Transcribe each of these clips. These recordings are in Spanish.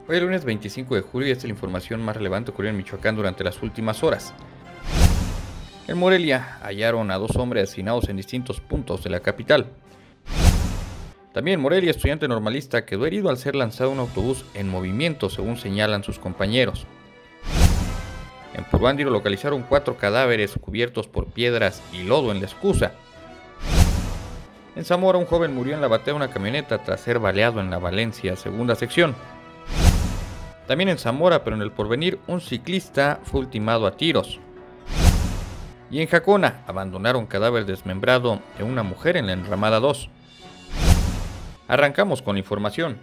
Hoy, el lunes 25 de julio, y esta es la información más relevante ocurrió en Michoacán durante las últimas horas. En Morelia hallaron a 2 hombres asesinados en distintos puntos de la capital. También en Morelia, estudiante normalista quedó herido al ser lanzado un autobús en movimiento, según señalan sus compañeros. En Puruándiro localizaron 4 cadáveres cubiertos por piedras y lodo en la excusa. En Zamora, un joven murió en la batea de una camioneta tras ser baleado en la Valencia, segunda sección. También en Zamora, pero en El Porvenir, un ciclista fue ultimado a tiros. Y en Jacona, abandonaron cadáver desmembrado de una mujer en la enramada 2. Arrancamos con la información.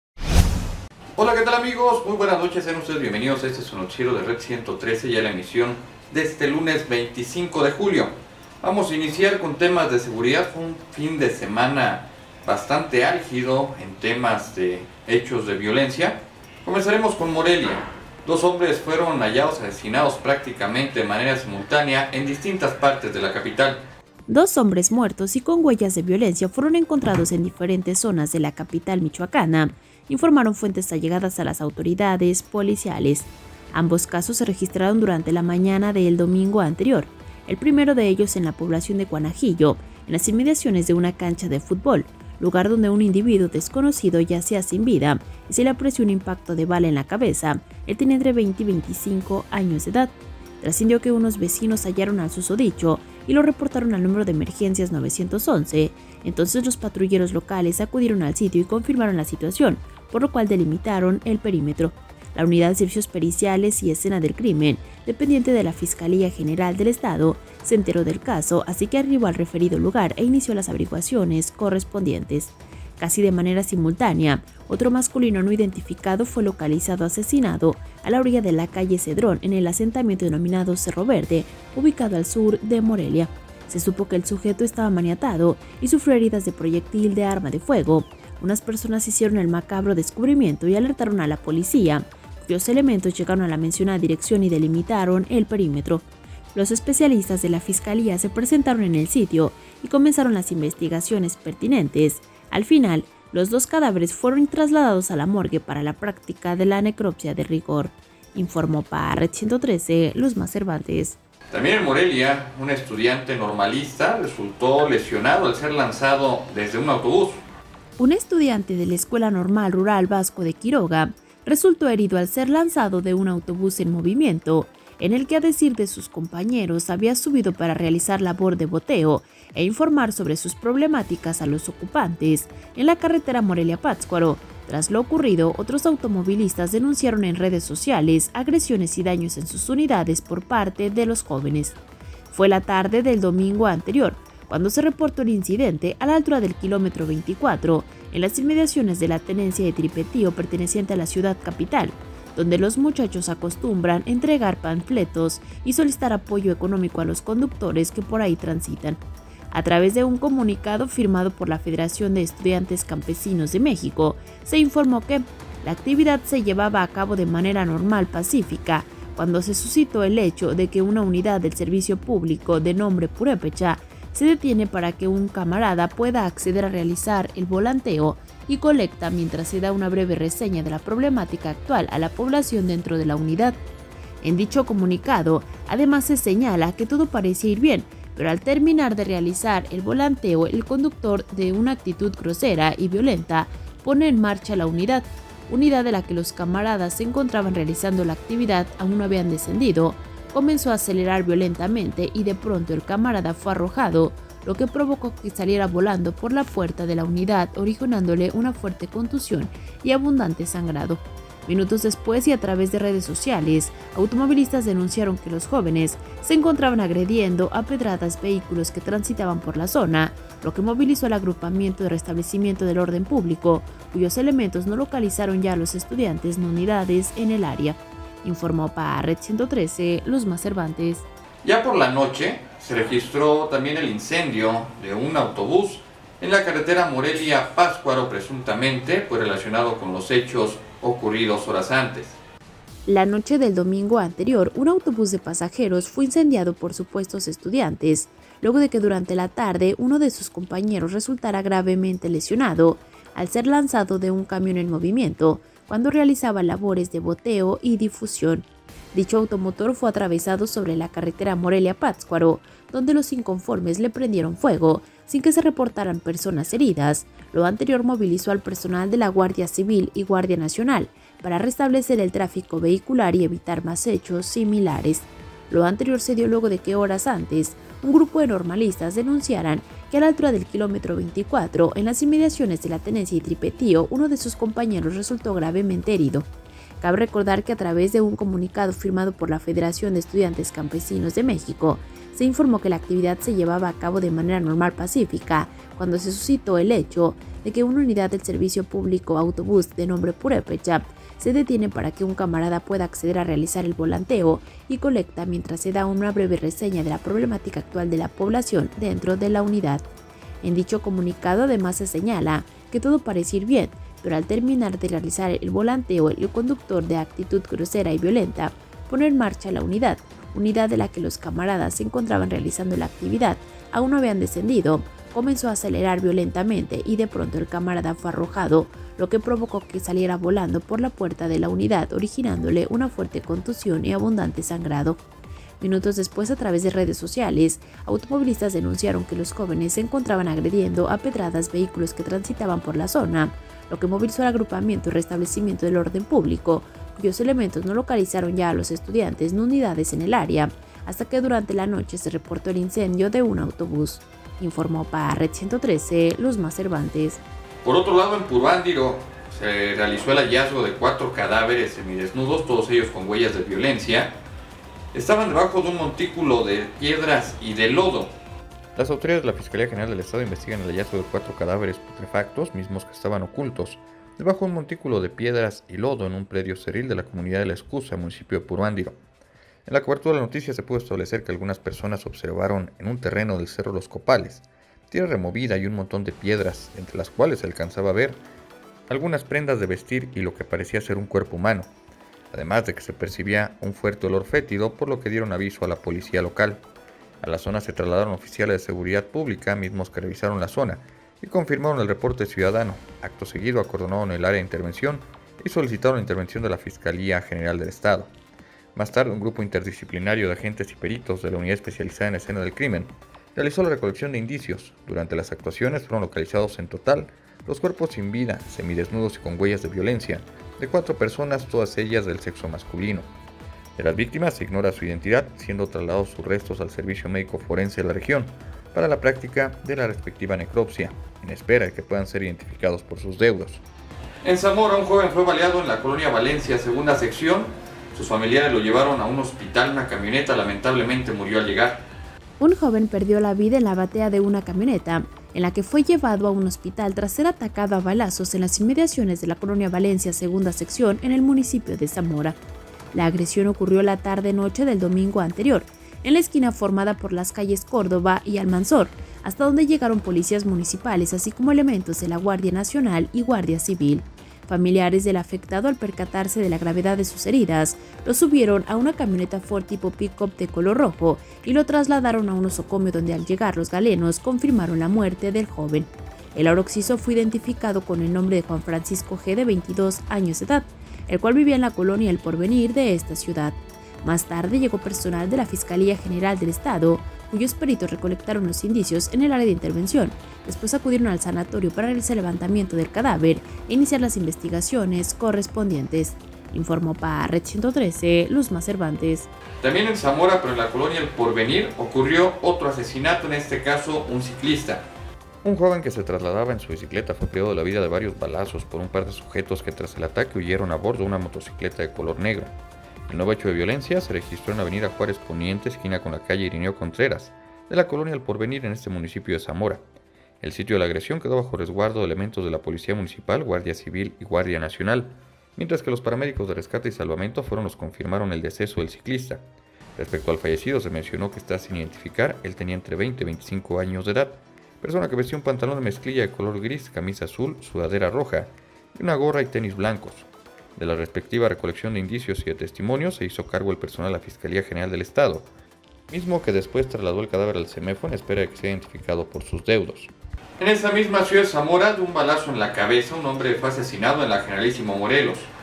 Hola, ¿qué tal amigos? Muy buenas noches, sean ustedes bienvenidos a este su noticiero de Red 113, ya la emisión de este lunes 25 de julio. Vamos a iniciar con temas de seguridad. Fue un fin de semana bastante álgido en temas de hechos de violencia. Comenzaremos con Morelia. 2 hombres fueron hallados asesinados prácticamente de manera simultánea en distintas partes de la capital. 2 hombres muertos y con huellas de violencia fueron encontrados en diferentes zonas de la capital michoacana, informaron fuentes allegadas a las autoridades policiales. Ambos casos se registraron durante la mañana del domingo anterior, el primero de ellos en la población de Cuanajillo, en las inmediaciones de una cancha de fútbol, lugar donde un individuo desconocido yacía sin vida y se le apreció un impacto de bala en la cabeza. Él tenía entre 20 y 25 años de edad. Trascendió que unos vecinos hallaron al susodicho y lo reportaron al número de emergencias 911. Entonces los patrulleros locales acudieron al sitio y confirmaron la situación, por lo cual delimitaron el perímetro. La Unidad de Servicios Periciales y Escena del Crimen, dependiente de la Fiscalía General del Estado, se enteró del caso, así que arribó al referido lugar e inició las averiguaciones correspondientes. Casi de manera simultánea, otro masculino no identificado fue localizado asesinado a la orilla de la calle Cedrón, en el asentamiento denominado Cerro Verde, ubicado al sur de Morelia. Se supo que el sujeto estaba maniatado y sufrió heridas de proyectil de arma de fuego. Unas personas hicieron el macabro descubrimiento y alertaron a la policía, cuyos elementos llegaron a la mencionada dirección y delimitaron el perímetro. Los especialistas de la Fiscalía se presentaron en el sitio y comenzaron las investigaciones pertinentes. Al final, los 2 cadáveres fueron trasladados a la morgue para la práctica de la necropsia de rigor, informó para Red 113 Luzma Cervantes. También en Morelia, un estudiante normalista resultó lesionado al ser lanzado desde un autobús. Un estudiante de la Escuela Normal Rural Vasco de Quiroga resultó herido al ser lanzado de un autobús en movimiento, en el que, a decir de sus compañeros, había subido para realizar labor de boteo e informar sobre sus problemáticas a los ocupantes en la carretera Morelia-Pátzcuaro. Tras lo ocurrido, otros automovilistas denunciaron en redes sociales agresiones y daños en sus unidades por parte de los jóvenes. Fue la tarde del domingo anterior cuando se reportó el incidente a la altura del kilómetro 24, en las inmediaciones de la tenencia de Tripetío perteneciente a la ciudad capital, donde los muchachos acostumbran entregar panfletos y solicitar apoyo económico a los conductores que por ahí transitan. A través de un comunicado firmado por la Federación de Estudiantes Campesinos de México, se informó que la actividad se llevaba a cabo de manera normal, pacífica, cuando se suscitó el hecho de que una unidad del servicio público de nombre Purépecha se detiene para que un camarada pueda acceder a realizar el volanteo y colecta, mientras se da una breve reseña de la problemática actual a la población dentro de la unidad. En dicho comunicado, además se señala que todo parecía ir bien, pero al terminar de realizar el volanteo, el conductor, de una actitud grosera y violenta, pone en marcha la unidad de la que los camaradas se encontraban realizando la actividad aún no habían descendido. Comenzó a acelerar violentamente y de pronto el camarada fue arrojado, lo que provocó que saliera volando por la puerta de la unidad, originándole una fuerte contusión y abundante sangrado. Minutos después, y a través de redes sociales, automovilistas denunciaron que los jóvenes se encontraban agrediendo a pedradas vehículos que transitaban por la zona, lo que movilizó al agrupamiento de restablecimiento del orden público, cuyos elementos no localizaron ya a los estudiantes ni unidades en el área, informó para Red 113 Luzma Cervantes. Ya por la noche se registró también el incendio de un autobús en la carretera Morelia-Pátzcuaro, presuntamente fue relacionado con los hechos ocurridos horas antes. La noche del domingo anterior, un autobús de pasajeros fue incendiado por supuestos estudiantes, luego de que durante la tarde uno de sus compañeros resultara gravemente lesionado al ser lanzado de un camión en movimiento, cuando realizaba labores de boteo y difusión. Dicho automotor fue atravesado sobre la carretera Morelia-Pátzcuaro, donde los inconformes le prendieron fuego, sin que se reportaran personas heridas. Lo anterior movilizó al personal de la Guardia Civil y Guardia Nacional para restablecer el tráfico vehicular y evitar más hechos similares. Lo anterior se dio luego de que horas antes, un grupo de normalistas denunciaran que a la altura del kilómetro 24, en las inmediaciones de la tenencia y Tripetío, uno de sus compañeros resultó gravemente herido. Cabe recordar que a través de un comunicado firmado por la Federación de Estudiantes Campesinos de México, se informó que la actividad se llevaba a cabo de manera normal pacífica, cuando se suscitó el hecho de que una unidad del servicio público autobús de nombre Purépecha se detiene para que un camarada pueda acceder a realizar el volanteo y colecta mientras se da una breve reseña de la problemática actual de la población dentro de la unidad. En dicho comunicado además se señala que todo parece ir bien, pero al terminar de realizar el volanteo, el conductor de actitud grosera y violenta pone en marcha la unidad de la que los camaradas se encontraban realizando la actividad, aún no habían descendido, comenzó a acelerar violentamente y de pronto el camarada fue arrojado, lo que provocó que saliera volando por la puerta de la unidad, originándole una fuerte contusión y abundante sangrado. Minutos después, a través de redes sociales, automovilistas denunciaron que los jóvenes se encontraban agrediendo a pedradas vehículos que transitaban por la zona, lo que movilizó al agrupamiento y restablecimiento del orden público, cuyos elementos no localizaron ya a los estudiantes ni unidades en el área, hasta que durante la noche se reportó el incendio de un autobús. Informó para Red 113, Luzma Cervantes. Por otro lado, en Puruándiro se realizó el hallazgo de 4 cadáveres semidesnudos, todos ellos con huellas de violencia. Estaban debajo de un montículo de piedras y de lodo. Las autoridades de la Fiscalía General del Estado investigan el hallazgo de 4 cadáveres putrefactos, mismos que estaban ocultos debajo de un montículo de piedras y lodo en un predio cerril de la comunidad de La Escusa, municipio de Puruándiro. En la cobertura de la noticia se pudo establecer que algunas personas observaron en un terreno del Cerro Los Copales tierra removida y un montón de piedras, entre las cuales se alcanzaba a ver algunas prendas de vestir y lo que parecía ser un cuerpo humano, además de que se percibía un fuerte olor fétido, por lo que dieron aviso a la policía local. A la zona se trasladaron oficiales de seguridad pública, mismos que revisaron la zona y confirmaron el reporte ciudadano. Acto seguido acordonaron el área de intervención y solicitaron la intervención de la Fiscalía General del Estado. Más tarde, un grupo interdisciplinario de agentes y peritos de la Unidad Especializada en Escena del Crimen realizó la recolección de indicios. Durante las actuaciones fueron localizados en total los cuerpos sin vida, semidesnudos y con huellas de violencia, de 4 personas, todas ellas del sexo masculino. De las víctimas se ignora su identidad, siendo trasladados sus restos al Servicio Médico Forense de la región para la práctica de la respectiva necropsia, en espera de que puedan ser identificados por sus deudos. En Zamora, un joven fue baleado en la colonia Valencia, segunda sección. Sus familiares lo llevaron a un hospital. Una camioneta lamentablemente murió al llegar. Un joven perdió la vida en la batea de una camioneta, en la que fue llevado a un hospital tras ser atacado a balazos en las inmediaciones de la colonia Valencia, segunda sección, en el municipio de Zamora. La agresión ocurrió la tarde-noche del domingo anterior, en la esquina formada por las calles Córdoba y Almanzor, hasta donde llegaron policías municipales, así como elementos de la Guardia Nacional y Guardia Civil. Familiares del afectado, al percatarse de la gravedad de sus heridas, lo subieron a una camioneta Ford tipo pick-up de color rojo y lo trasladaron a un osocomio, donde al llegar los galenos confirmaron la muerte del joven. El occiso fue identificado con el nombre de Juan Francisco G., de 22 años de edad, el cual vivía en la colonia El Porvenir de esta ciudad. Más tarde llegó personal de la Fiscalía General del Estado, cuyos peritos recolectaron los indicios en el área de intervención. Después acudieron al sanatorio para realizar el levantamiento del cadáver e iniciar las investigaciones correspondientes. Informó para Red 113, Luzma Cervantes. También en Zamora, pero en la colonia El Porvenir, ocurrió otro asesinato, en este caso un ciclista. Un joven que se trasladaba en su bicicleta fue privado de la vida de varios balazos por un par de sujetos que tras el ataque huyeron a bordo de una motocicleta de color negro. El nuevo hecho de violencia se registró en la avenida Juárez Poniente, esquina con la calle Irineo Contreras, de la colonia El Porvenir, en este municipio de Zamora. El sitio de la agresión quedó bajo resguardo de elementos de la Policía Municipal, Guardia Civil y Guardia Nacional, mientras que los paramédicos de rescate y salvamento fueron los que confirmaron el deceso del ciclista. Respecto al fallecido, se mencionó que está sin identificar. Él tenía entre 20 y 25 años de edad, persona que vestía un pantalón de mezclilla de color gris, camisa azul, sudadera roja y una gorra y tenis blancos. De la respectiva recolección de indicios y de testimonios se hizo cargo el personal de la Fiscalía General del Estado, mismo que después trasladó el cadáver al CEMEFO en espera de que sea identificado por sus deudos. En esa misma ciudad de Zamora, de un balazo en la cabeza, un hombre fue asesinado en la Generalísimo Morelos.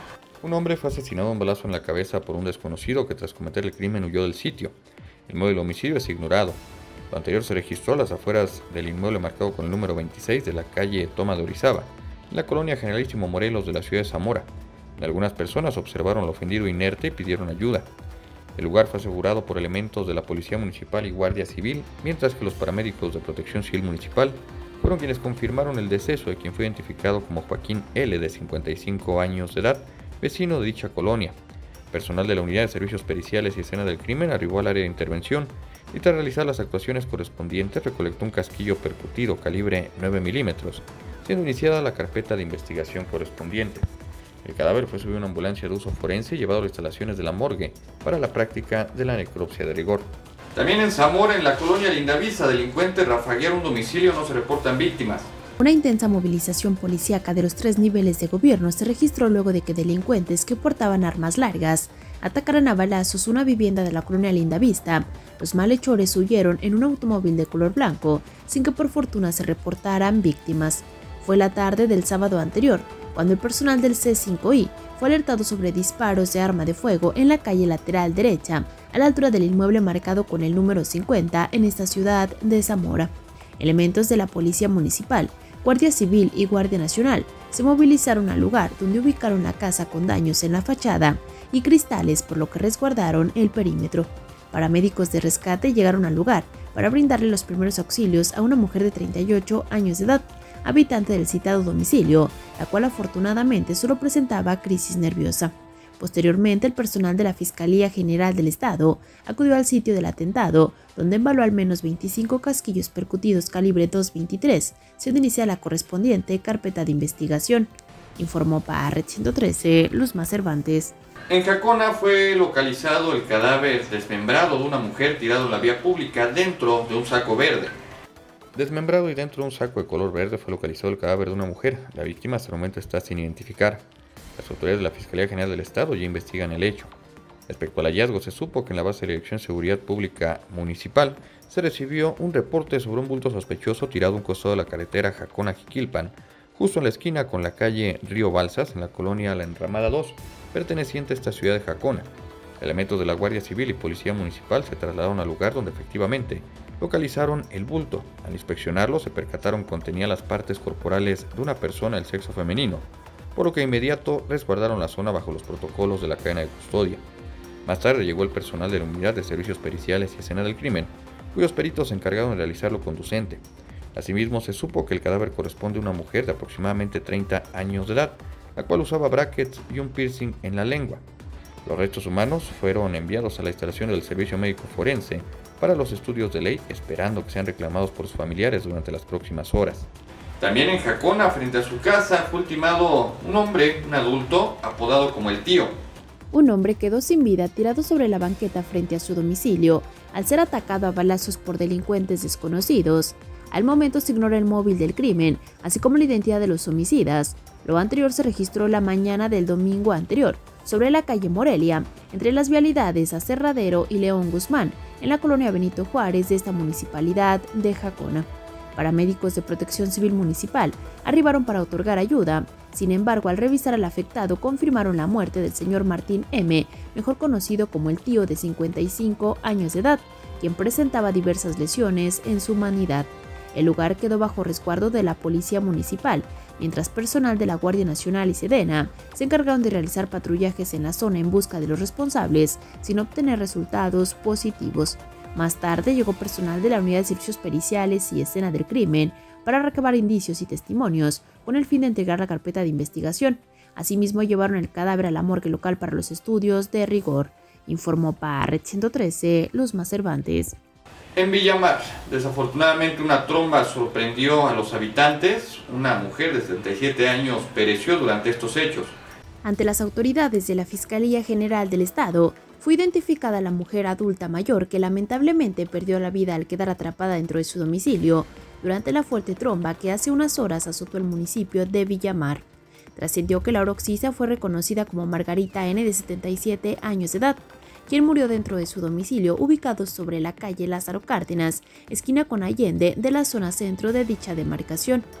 Un hombre fue asesinado a un balazo en la cabeza por un desconocido que tras cometer el crimen huyó del sitio. El móvil homicidio es ignorado. Lo anterior se registró a las afueras del inmueble marcado con el número 26 de la calle Toma de Orizaba, en la colonia Generalísimo Morelos de la ciudad de Zamora. Algunas personas observaron al ofendido inerte y pidieron ayuda. El lugar fue asegurado por elementos de la Policía Municipal y Guardia Civil, mientras que los paramédicos de Protección Civil Municipal fueron quienes confirmaron el deceso de quien fue identificado como Joaquín L., de 55 años de edad, vecino de dicha colonia. Personal de la Unidad de Servicios Periciales y Escena del Crimen arribó al área de intervención y tras realizar las actuaciones correspondientes recolectó un casquillo percutido calibre 9 milímetros, siendo iniciada la carpeta de investigación correspondiente. El cadáver fue subido a una ambulancia de uso forense y llevado a las instalaciones de la morgue para la práctica de la necropsia de rigor. También en Zamora, en la colonia Lindavista, delincuentes rafaguearon un domicilio, no se reportan víctimas. Una intensa movilización policíaca de los 3 niveles de gobierno se registró luego de que delincuentes que portaban armas largas atacaran a balazos una vivienda de la colonia Lindavista. Los malhechores huyeron en un automóvil de color blanco, sin que por fortuna se reportaran víctimas. Fue la tarde del sábado anterior, cuando el personal del C5I fue alertado sobre disparos de arma de fuego en la calle lateral derecha, a la altura del inmueble marcado con el número 50 en esta ciudad de Zamora. Elementos de la Policía Municipal, Guardia Civil y Guardia Nacional se movilizaron al lugar, donde ubicaron la casa con daños en la fachada y cristales, por lo que resguardaron el perímetro. Paramédicos de rescate llegaron al lugar para brindarle los primeros auxilios a una mujer de 38 años de edad, habitante del citado domicilio, la cual afortunadamente solo presentaba crisis nerviosa. Posteriormente, el personal de la Fiscalía General del Estado acudió al sitio del atentado, donde embaló al menos 25 casquillos percutidos calibre 2.23, siendo iniciada la correspondiente carpeta de investigación. Informó para Red 113, Luzma Cervantes. En Jacona fue localizado el cadáver desmembrado de una mujer tirado en la vía pública dentro de un saco verde. Desmembrado y dentro de un saco de color verde fue localizado el cadáver de una mujer. La víctima hasta el momento está sin identificar. Las autoridades de la Fiscalía General del Estado ya investigan el hecho. Respecto al hallazgo, se supo que en la base de la Dirección de Seguridad Pública Municipal se recibió un reporte sobre un bulto sospechoso tirado a un costado de la carretera Jacona-Jiquilpan, justo en la esquina con la calle Río Balsas, en la colonia La Enramada 2, perteneciente a esta ciudad de Jacona. Elementos de la Guardia Civil y Policía Municipal se trasladaron al lugar donde efectivamente localizaron el bulto. Al inspeccionarlo se percataron que contenía las partes corporales de una persona del sexo femenino, por lo que de inmediato resguardaron la zona bajo los protocolos de la cadena de custodia. Más tarde llegó el personal de la Unidad de Servicios Periciales y Escena del Crimen, cuyos peritos se encargaron de realizar lo conducente. Asimismo, se supo que el cadáver corresponde a una mujer de aproximadamente 30 años de edad, la cual usaba brackets y un piercing en la lengua. Los restos humanos fueron enviados a la instalación del Servicio Médico Forense para los estudios de ley, esperando que sean reclamados por sus familiares durante las próximas horas. También en Jacona, frente a su casa, fue ultimado un hombre, un adulto, apodado como el Tío. Un hombre quedó sin vida tirado sobre la banqueta frente a su domicilio, al ser atacado a balazos por delincuentes desconocidos. Al momento se ignora el móvil del crimen, así como la identidad de los homicidas. Lo anterior se registró la mañana del domingo anterior, sobre la calle Morelia, entre las vialidades Aserradero y León Guzmán, en la colonia Benito Juárez de esta municipalidad de Jacona. Paramédicos de Protección Civil Municipal arribaron para otorgar ayuda. Sin embargo, al revisar al afectado, confirmaron la muerte del señor Martín M., mejor conocido como el Tío, de 55 años de edad, quien presentaba diversas lesiones en su humanidad. El lugar quedó bajo resguardo de la Policía Municipal, mientras personal de la Guardia Nacional y Sedena se encargaron de realizar patrullajes en la zona en busca de los responsables, sin obtener resultados positivos. Más tarde llegó personal de la Unidad de Servicios Periciales y Escena del Crimen para recabar indicios y testimonios con el fin de entregar la carpeta de investigación. Asimismo, llevaron el cadáver a la morgue local para los estudios de rigor. Informó para Red 113, Luzma Cervantes. En Villamar, desafortunadamente una tromba sorprendió a los habitantes. Una mujer de 77 años pereció durante estos hechos. Ante las autoridades de la Fiscalía General del Estado, fue identificada la mujer adulta mayor que lamentablemente perdió la vida al quedar atrapada dentro de su domicilio durante la fuerte tromba que hace unas horas azotó el municipio de Villamar. Trascendió que la occiso fue reconocida como Margarita N., de 77 años de edad, quien murió dentro de su domicilio ubicado sobre la calle Lázaro Cárdenas, esquina con Allende, de la zona centro de dicha demarcación.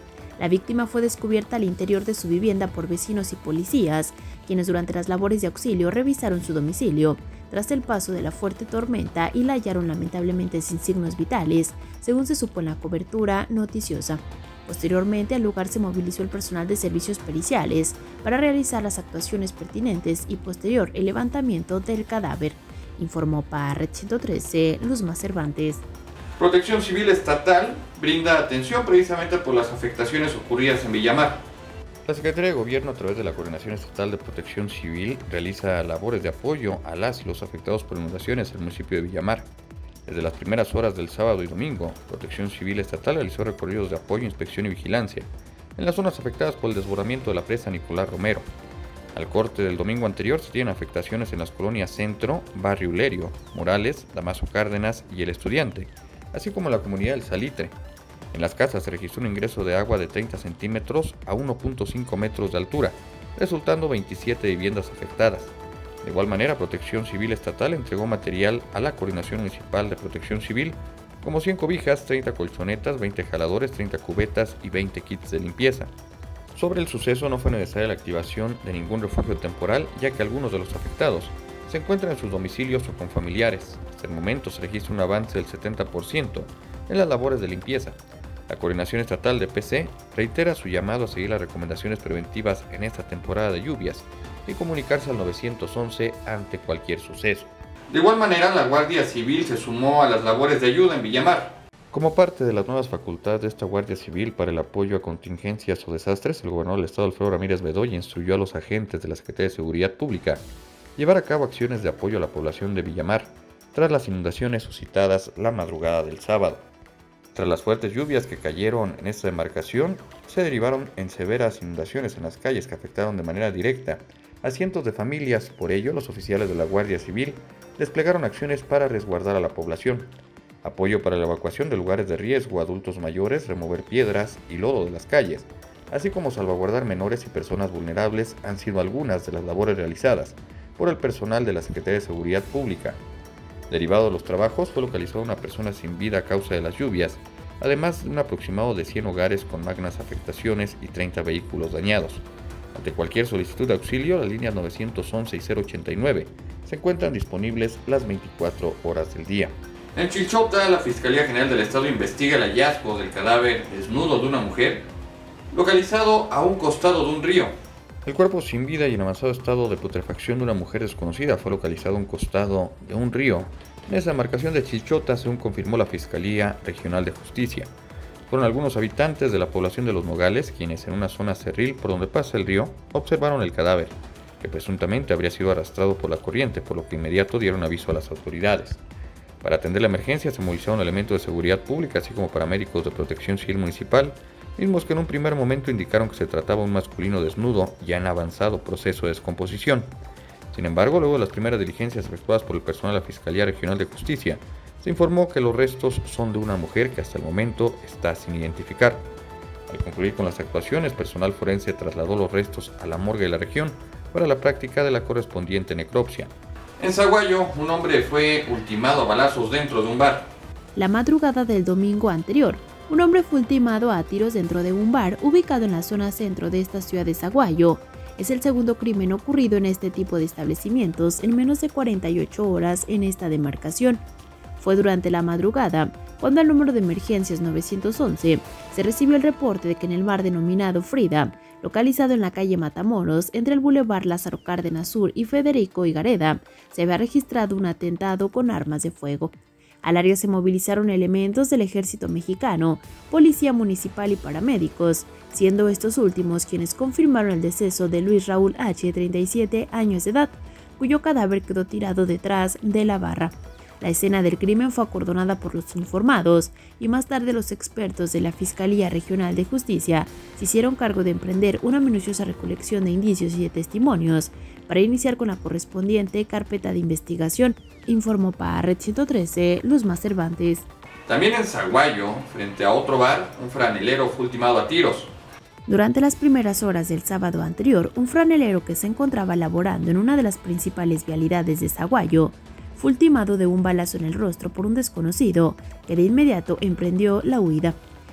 La víctima fue descubierta al interior de su vivienda por vecinos y policías, quienes durante las labores de auxilio revisaron su domicilio, tras el paso de la fuerte tormenta, y la hallaron lamentablemente sin signos vitales, según se supo en la cobertura noticiosa. Posteriormente, al lugar se movilizó el personal de servicios periciales para realizar las actuaciones pertinentes y posterior el levantamiento del cadáver, informó para Red 113 Luzma Cervantes. Protección Civil Estatal brinda atención precisamente por las afectaciones ocurridas en Villamar. La Secretaría de Gobierno, a través de la Coordinación Estatal de Protección Civil, realiza labores de apoyo a las y los afectados por inundaciones en el municipio de Villamar. Desde las primeras horas del sábado y domingo, Protección Civil Estatal realizó recorridos de apoyo, inspección y vigilancia en las zonas afectadas por el desbordamiento de la presa Nicolás Romero. Al corte del domingo anterior se tienen afectaciones en las colonias Centro, Barrio Ulerio, Morales, Damaso Cárdenas y El Estudiante, así como en la comunidad del Salitre. En las casas se registró un ingreso de agua de 30 centímetros a 1.5 metros de altura, resultando 27 viviendas afectadas. De igual manera, Protección Civil Estatal entregó material a la Coordinación Municipal de Protección Civil, como 100 cobijas, 30 colchonetas, 20 jaladores, 30 cubetas y 20 kits de limpieza. Sobre el suceso no fue necesaria la activación de ningún refugio temporal, ya que algunos de los afectados se encuentran en sus domicilios o con familiares. Hasta el momento se registra un avance del 70% en las labores de limpieza. La Coordinación Estatal de PC reitera su llamado a seguir las recomendaciones preventivas en esta temporada de lluvias y comunicarse al 911 ante cualquier suceso. De igual manera, la Guardia Civil se sumó a las labores de ayuda en Villamar. Como parte de las nuevas facultades de esta Guardia Civil para el apoyo a contingencias o desastres, el gobernador del estado, Alfredo Ramírez Bedoya, instruyó a los agentes de la Secretaría de Seguridad Pública llevar a cabo acciones de apoyo a la población de Villamar tras las inundaciones suscitadas la madrugada del sábado. Tras las fuertes lluvias que cayeron en esta demarcación, se derivaron en severas inundaciones en las calles que afectaron de manera directa a cientos de familias. Por ello, los oficiales de la Guardia Civil desplegaron acciones para resguardar a la población. Apoyo para la evacuación de lugares de riesgo a adultos mayores, remover piedras y lodo de las calles, así como salvaguardar menores y personas vulnerables han sido algunas de las labores realizadas por el personal de la Secretaría de Seguridad Pública. Derivado de los trabajos, fue localizada una persona sin vida a causa de las lluvias, además de un aproximado de 100 hogares con magnas afectaciones y 30 vehículos dañados. Ante cualquier solicitud de auxilio, las líneas 911 y 089 se encuentran disponibles las 24 horas del día. En Chilchota, la Fiscalía General del Estado investiga el hallazgo del cadáver desnudo de una mujer localizado a un costado de un río. El cuerpo sin vida y en avanzado estado de putrefacción de una mujer desconocida fue localizado a un costado de un río en esa demarcación de Chilchota, según confirmó la Fiscalía Regional de Justicia. Fueron algunos habitantes de la población de Los Nogales quienes, en una zona cerril por donde pasa el río, observaron el cadáver, que presuntamente habría sido arrastrado por la corriente, por lo que inmediato dieron aviso a las autoridades. Para atender la emergencia se movilizaron elementos de seguridad pública, así como paramédicos de Protección Civil Municipal, mismos que en un primer momento indicaron que se trataba de un masculino desnudo ya en avanzado proceso de descomposición. Sin embargo, luego de las primeras diligencias efectuadas por el personal de la Fiscalía Regional de Justicia, se informó que los restos son de una mujer que hasta el momento está sin identificar. Al concluir con las actuaciones, personal forense trasladó los restos a la morgue de la región para la práctica de la correspondiente necropsia. En Zaguayo, un hombre fue ultimado a balazos dentro de un bar. La madrugada del domingo anterior, un hombre fue ultimado a tiros dentro de un bar ubicado en la zona centro de esta ciudad de Zaguayo. Es el segundo crimen ocurrido en este tipo de establecimientos en menos de 48 horas en esta demarcación. Fue durante la madrugada cuando al número de emergencias 911 se recibió el reporte de que en el bar denominado Frida, localizado en la calle Matamoros, entre el Boulevard Lázaro Cárdenas Sur y Federico Higareda, se había registrado un atentado con armas de fuego. Al área se movilizaron elementos del Ejército Mexicano, Policía Municipal y paramédicos, siendo estos últimos quienes confirmaron el deceso de Luis Raúl H., 37 años de edad, cuyo cadáver quedó tirado detrás de la barra. La escena del crimen fue acordonada por los uniformados y más tarde los expertos de la Fiscalía Regional de Justicia se hicieron cargo de emprender una minuciosa recolección de indicios y de testimonios para iniciar con la correspondiente carpeta de investigación, informó para Red 113 Luzma Cervantes. También en Zaguayo, frente a otro bar, un franelero fue ultimado a tiros. Durante las primeras horas del sábado anterior, un franelero que se encontraba laborando en una de las principales vialidades de Zaguayo fue ultimado de un balazo en el rostro por un desconocido, que de inmediato emprendió la huida.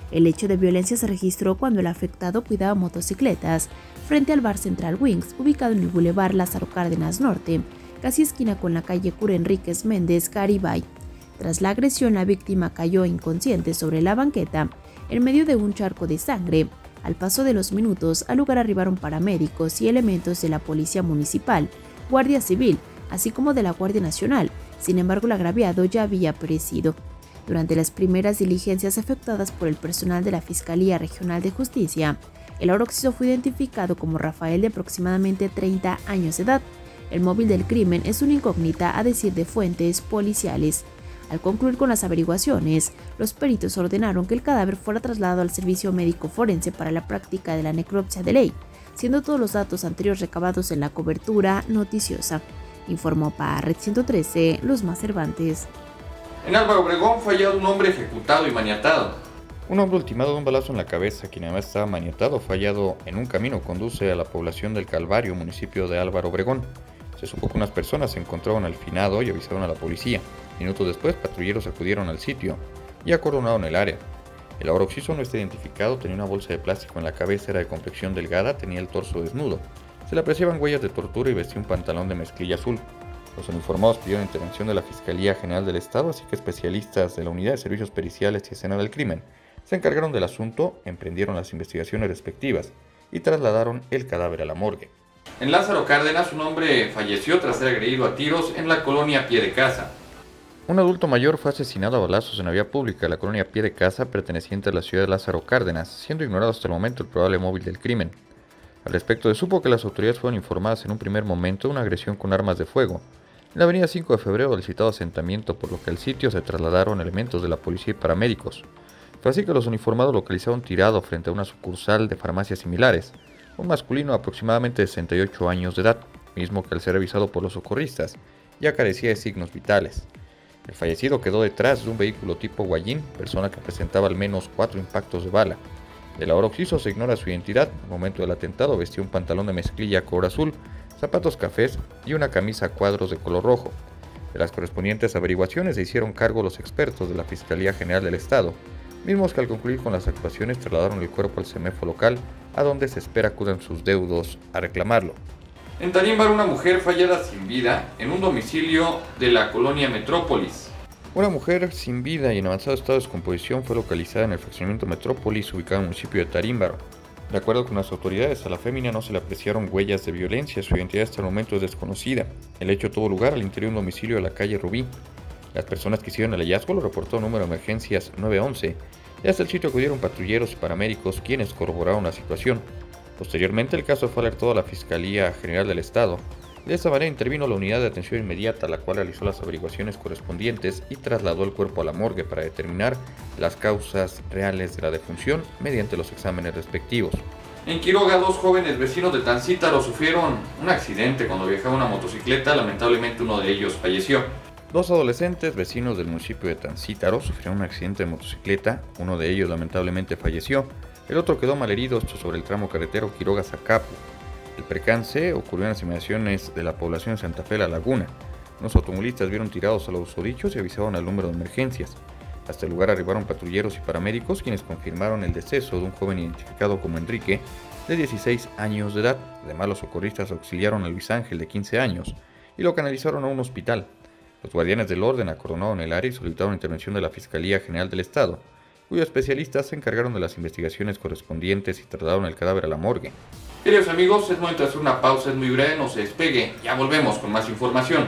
El hecho de violencia se registró cuando el afectado cuidaba motocicletas frente al bar Central Wings, ubicado en el Boulevard Lázaro Cárdenas Norte, casi esquina con la calle Cura Enríquez Méndez, Garibay. Tras la agresión, la víctima cayó inconsciente sobre la banqueta, en medio de un charco de sangre. Al paso de los minutos, al lugar arribaron paramédicos y elementos de la Policía Municipal, Guardia Civil, así como de la Guardia Nacional. Sin embargo, el agraviado ya había perecido. Durante las primeras diligencias efectuadas por el personal de la Fiscalía Regional de Justicia, el ahora occiso fue identificado como Rafael, de aproximadamente 30 años de edad. El móvil del crimen es una incógnita, a decir de fuentes policiales. Al concluir con las averiguaciones, los peritos ordenaron que el cadáver fuera trasladado al servicio médico forense para la práctica de la necropsia de ley, siendo todos los datos anteriores recabados en la cobertura noticiosa. Informó para Red 113, Luzma Cervantes. En Álvaro Obregón fue hallado un hombre ejecutado y maniatado. Un hombre ultimado de un balazo en la cabeza, quien además estaba maniatado, fue hallado en un camino que conduce a la población del Calvario, municipio de Álvaro Obregón. Se supo que unas personas se encontraban al finado y avisaron a la policía. Minutos después, patrulleros acudieron al sitio y acordonaron el área. El ahora occiso no está identificado, tenía una bolsa de plástico en la cabeza, era de complexión delgada, tenía el torso desnudo. Se le apreciaban huellas de tortura y vestía un pantalón de mezclilla azul. Los uniformados pidieron intervención de la Fiscalía General del Estado, así que especialistas de la Unidad de Servicios Periciales y Escena del Crimen se encargaron del asunto, emprendieron las investigaciones respectivas y trasladaron el cadáver a la morgue. En Lázaro Cárdenas, un hombre falleció tras ser agredido a tiros en la colonia Pie de Casa. Un adulto mayor fue asesinado a balazos en la vía pública de la colonia Pie de Casa, perteneciente a la ciudad de Lázaro Cárdenas, siendo ignorado hasta el momento el probable móvil del crimen. Al respecto, se supo que las autoridades fueron informadas en un primer momento de una agresión con armas de fuego en la avenida 5 de febrero del citado asentamiento, por lo que al sitio se trasladaron elementos de la policía y paramédicos. Fue así que los uniformados localizaron tirado frente a una sucursal de farmacias similares un masculino de aproximadamente 68 años de edad, mismo que al ser revisado por los socorristas ya carecía de signos vitales. El fallecido quedó detrás de un vehículo tipo Guayín, persona que presentaba al menos 4 impactos de bala. Del ahora occiso se ignora su identidad. Al momento del atentado vestía un pantalón de mezclilla color azul, zapatos cafés y una camisa a cuadros de color rojo. De las correspondientes averiguaciones se hicieron cargo los expertos de la Fiscalía General del Estado, mismos que al concluir con las actuaciones trasladaron el cuerpo al CEMEFO local, a donde se espera acudan sus deudos a reclamarlo. En Tarímbaro, una mujer fue hallada sin vida en un domicilio de la colonia Metrópolis. Una mujer sin vida y en avanzado estado de descomposición fue localizada en el fraccionamiento Metrópolis, ubicado en el municipio de Tarímbaro. De acuerdo con las autoridades, a la fémina no se le apreciaron huellas de violencia, su identidad hasta el momento es desconocida. El hecho tuvo lugar al interior de un domicilio de la calle Rubí. Las personas que hicieron el hallazgo lo reportó el número de emergencias 911 y hasta el sitio acudieron patrulleros y paramédicos, quienes corroboraron la situación. Posteriormente, el caso fue alertado a la Fiscalía General del Estado. De esta manera intervino la unidad de atención inmediata, la cual realizó las averiguaciones correspondientes y trasladó el cuerpo a la morgue para determinar las causas reales de la defunción mediante los exámenes respectivos. En Quiroga, 2 jóvenes vecinos de Tancítaro sufrieron un accidente cuando viajaba una motocicleta. Lamentablemente, uno de ellos falleció. 2 adolescentes vecinos del municipio de Tancítaro sufrieron un accidente de motocicleta. Uno de ellos lamentablemente falleció. El otro quedó malherido, esto sobre el tramo carretero Quiroga-Zacapu. El percance ocurrió en las inmediaciones de la población de Santa Fe La Laguna. Unos automovilistas vieron tirados a los susodichos y avisaron al número de emergencias. Hasta el lugar arribaron patrulleros y paramédicos, quienes confirmaron el deceso de un joven identificado como Enrique, de 16 años de edad. Además, los socorristas auxiliaron a Luis Ángel, de 15 años, y lo canalizaron a un hospital. Los guardianes del orden acordonaron el área y solicitaron intervención de la Fiscalía General del Estado, cuyos especialistas se encargaron de las investigaciones correspondientes y trasladaron el cadáver a la morgue. Queridos amigos, es momento de hacer una pausa, es muy breve, no se despegue, ya volvemos con más información.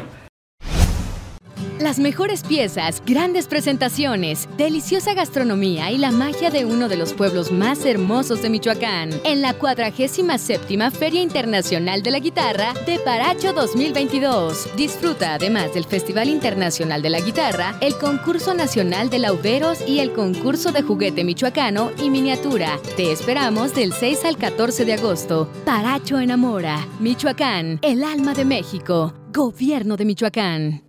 Las mejores piezas, grandes presentaciones, deliciosa gastronomía y la magia de uno de los pueblos más hermosos de Michoacán, en la 47ª Feria Internacional de la Guitarra de Paracho 2022. Disfruta, además del Festival Internacional de la Guitarra, el Concurso Nacional de Lauderos y el Concurso de Juguete Michoacano y Miniatura. Te esperamos del 6 al 14 de agosto. Paracho enamora. Michoacán, el alma de México. Gobierno de Michoacán.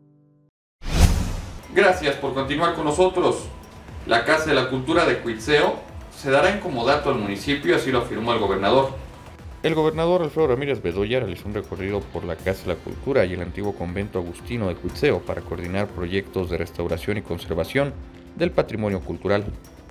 Gracias por continuar con nosotros. La Casa de la Cultura de Cuitzeo se dará en comodato al municipio, así lo afirmó el gobernador. El gobernador Alfredo Ramírez Bedoya realizó un recorrido por la Casa de la Cultura y el antiguo convento agustino de Cuitzeo para coordinar proyectos de restauración y conservación del patrimonio cultural.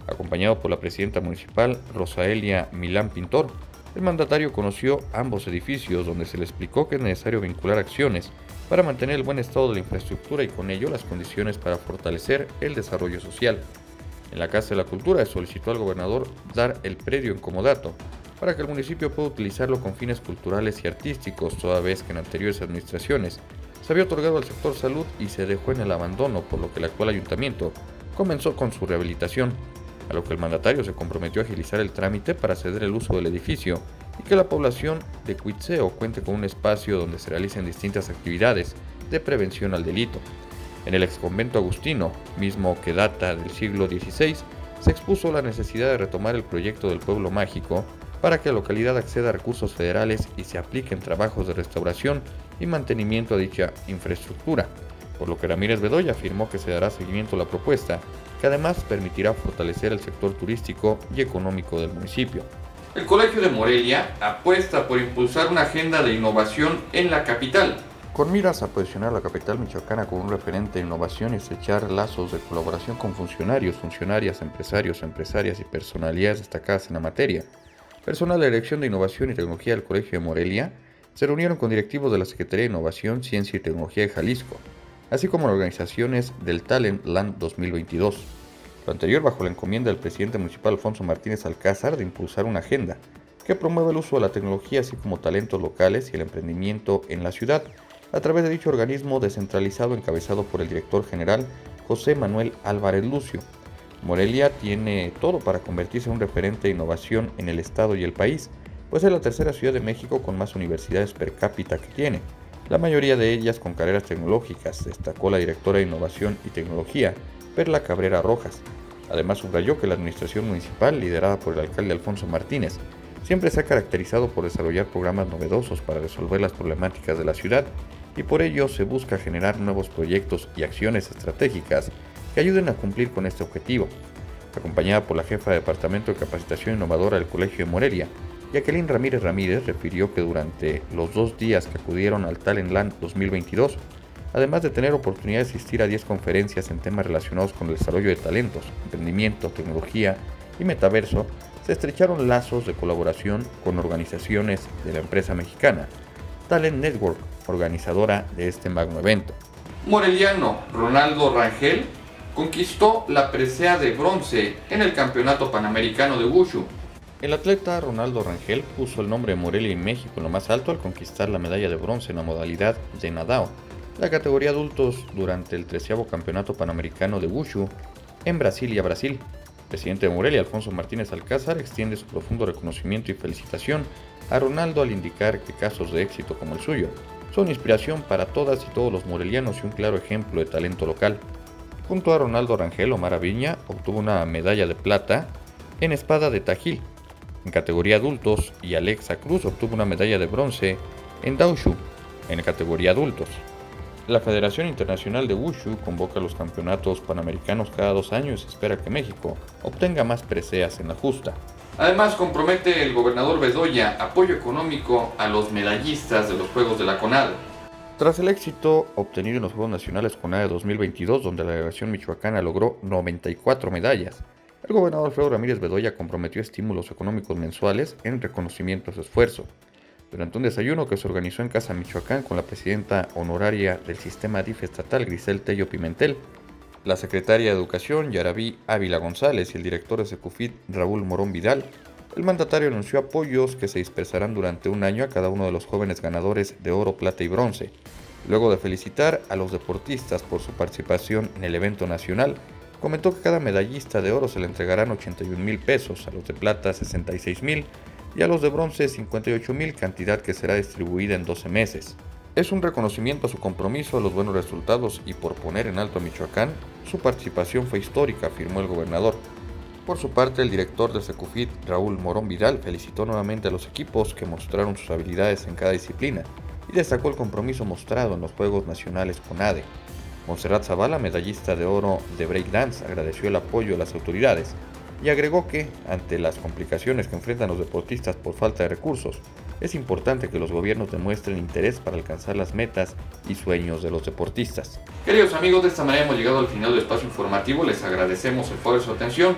Acompañado por la presidenta municipal Rosaelia Milán Pintor, el mandatario conoció ambos edificios donde se le explicó que es necesario vincular acciones para mantener el buen estado de la infraestructura y con ello las condiciones para fortalecer el desarrollo social. En la Casa de la Cultura solicitó al gobernador dar el predio en comodato para que el municipio pueda utilizarlo con fines culturales y artísticos, toda vez que en anteriores administraciones se había otorgado al sector salud y se dejó en el abandono, por lo que el actual ayuntamiento comenzó con su rehabilitación, a lo que el mandatario se comprometió a agilizar el trámite para ceder el uso del edificio y que la población de Cuitzeo cuente con un espacio donde se realicen distintas actividades de prevención al delito. En el exconvento agustino, mismo que data del siglo XVI, se expuso la necesidad de retomar el proyecto del pueblo mágico para que la localidad acceda a recursos federales y se apliquen trabajos de restauración y mantenimiento a dicha infraestructura, por lo que Ramírez Bedoya afirmó que se dará seguimiento a la propuesta, que además permitirá fortalecer el sector turístico y económico del municipio. El Colegio de Morelia apuesta por impulsar una agenda de innovación en la capital, con miras a posicionar a la capital michoacana como un referente de innovación y estrechar lazos de colaboración con funcionarios, funcionarias, empresarios, empresarias y personalidades destacadas en la materia. Personal de la Dirección de Innovación y Tecnología del Colegio de Morelia se reunieron con directivos de la Secretaría de Innovación, Ciencia y Tecnología de Jalisco, así como organizaciones del Talent Land 2022. Lo anterior bajo la encomienda del presidente municipal Alfonso Martínez Alcázar de impulsar una agenda que promueva el uso de la tecnología así como talentos locales y el emprendimiento en la ciudad, a través de dicho organismo descentralizado encabezado por el director general José Manuel Álvarez Lucio. Morelia tiene todo para convertirse en un referente de innovación en el estado y el país, pues es la tercera ciudad de México con más universidades per cápita que tiene, la mayoría de ellas con carreras tecnológicas, destacó la directora de Innovación y Tecnología, Perla Cabrera Rojas. Además subrayó que la administración municipal, liderada por el alcalde Alfonso Martínez, siempre se ha caracterizado por desarrollar programas novedosos para resolver las problemáticas de la ciudad y por ello se busca generar nuevos proyectos y acciones estratégicas que ayuden a cumplir con este objetivo. Acompañada por la jefa de Departamento de Capacitación Innovadora del Colegio de Morelia, Jacqueline Ramírez Ramírez refirió que durante los 2 días que acudieron al Talent Land 2022, además de tener oportunidad de asistir a 10 conferencias en temas relacionados con el desarrollo de talentos, emprendimiento, tecnología y metaverso, se estrecharon lazos de colaboración con organizaciones de la empresa mexicana Talent Network, organizadora de este magno evento. Moreliano Ronaldo Rangel conquistó la presea de bronce en el Campeonato Panamericano de Wushu. El atleta Ronaldo Rangel puso el nombre de Morelia y México en lo más alto al conquistar la medalla de bronce en la modalidad de nadao, la categoría adultos, durante el 13º Campeonato Panamericano de Wushu en Brasilia, Brasil. El presidente de Morelia, Alfonso Martínez Alcázar, extiende su profundo reconocimiento y felicitación a Ronaldo al indicar que casos de éxito como el suyo son inspiración para todas y todos los morelianos y un claro ejemplo de talento local. Junto a Ronaldo Rangel, Omar Aviña obtuvo una medalla de plata en espada de Tajil en categoría adultos y Alexa Cruz obtuvo una medalla de bronce en Daoshu en categoría adultos. La Federación Internacional de Wushu convoca los campeonatos panamericanos cada 2 años y se espera que México obtenga más preseas en la justa. Además, compromete el gobernador Bedoya apoyo económico a los medallistas de los Juegos de la CONADE. Tras el éxito obtenido en los Juegos Nacionales CONADE 2022, donde la delegación michoacana logró 94 medallas, el gobernador Alfredo Ramírez Bedoya comprometió estímulos económicos mensuales en reconocimiento a su esfuerzo. Durante un desayuno que se organizó en Casa Michoacán con la presidenta honoraria del sistema DIF estatal, Grisel Tello Pimentel, la secretaria de Educación, Yarabí Ávila González, y el director de Secufit, Raúl Morón Vidal, el mandatario anunció apoyos que se dispersarán durante un año a cada uno de los jóvenes ganadores de oro, plata y bronce. Luego de felicitar a los deportistas por su participación en el evento nacional, comentó que cada medallista de oro se le entregarán 81,000 pesos, a los de plata 66,000 y a los de bronce 58,000, cantidad que será distribuida en 12 meses. Es un reconocimiento a su compromiso, a los buenos resultados y por poner en alto a Michoacán. Su participación fue histórica, afirmó el gobernador. Por su parte, el director de Secufit, Raúl Morón Vidal, felicitó nuevamente a los equipos que mostraron sus habilidades en cada disciplina y destacó el compromiso mostrado en los Juegos Nacionales CONADE. Montserrat Zavala, medallista de oro de breakdance, agradeció el apoyo de las autoridades y agregó que, ante las complicaciones que enfrentan los deportistas por falta de recursos, es importante que los gobiernos demuestren interés para alcanzar las metas y sueños de los deportistas. Queridos amigos, de esta manera hemos llegado al final del espacio informativo. Les agradecemos el favor de su atención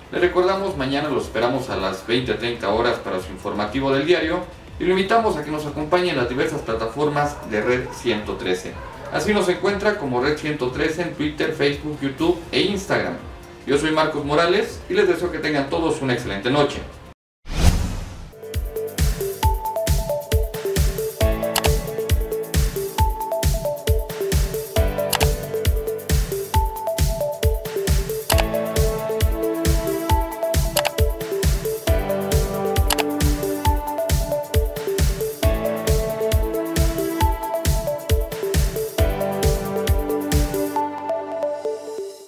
Le recordamos, mañana los esperamos a las 20:30 horas para su informativo del diario y lo invitamos a que nos acompañe en las diversas plataformas de Red 113. Así nos encuentra como Red 113 en Twitter, Facebook, YouTube e Instagram. Yo soy Marcos Morales y les deseo que tengan todos una excelente noche.